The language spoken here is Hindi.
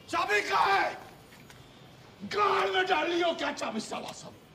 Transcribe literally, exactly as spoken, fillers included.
चाबी कहाँ है? गाड़ में डाल लियो क्या चाबी साला सब?